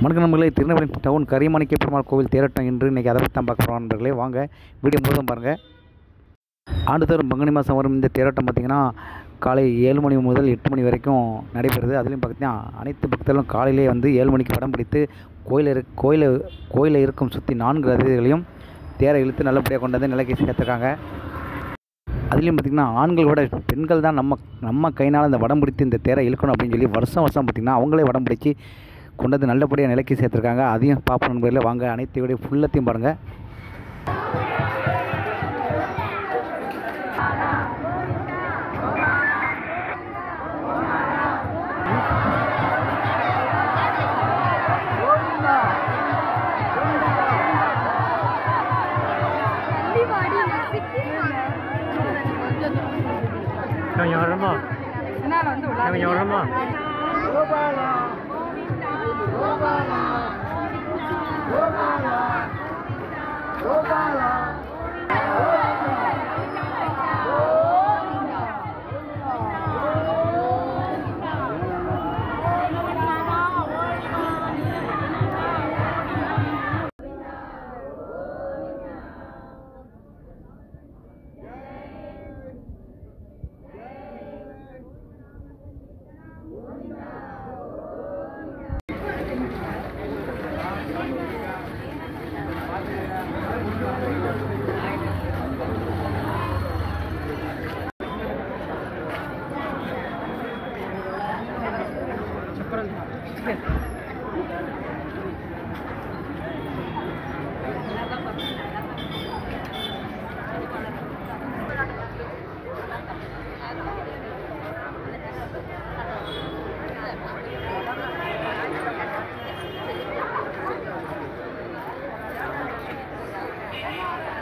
வணக்கம் நண்பர்களே, திருநெல்வேலி டவுன் கரிமாணிக்க பெருமாள் கோவில் தேரோட்டம் இன்று இன்றைக்கி அதை பற்றி தான் பார்க்க போகிறோம் நண்பர்களே. வாங்க வீடியோ முழுவதும் பாருங்கள். ஆண்டுதோறும் பங்குனி மாதம் வரும் இந்த தேரோட்டம் பார்த்திங்கன்னா காலை 7 மணி முதல் 8 மணி வரைக்கும் நடைபெறுது. அதுலேயும் பார்த்திங்கன்னா அனைத்து பக்தர்களும் காலையிலே வந்து 7 மணிக்கு படம் பிடித்து கோயிலில் இருக்கும் சுற்றி 4 ரதங்களையும் தேரை இழுத்து நல்லபடியாக கொண்டு வந்து நிலைக்கு சேர்த்துருக்காங்க. அதுலேயும் பார்த்திங்கன்னா ஆண்கள் விட பெண்கள் தான் நம்ம கையினால் இந்த வடம் பிடித்து இந்த தேரை இழுக்கணும் அப்படின்னு சொல்லி வருஷம் பார்த்திங்கன்னா அவங்களே வடம் பிடிச்சி கொண்டு வந்து நல்லபடியாக நிலைக்கு சேர்த்துருக்காங்க. அதையும் பார்ப்போம் நண்பர்களே. வாங்க அனைத்து வீடியோ ஃபுல்லத்தையும் பாருங்கள். 有什么？有什么？ Yeah.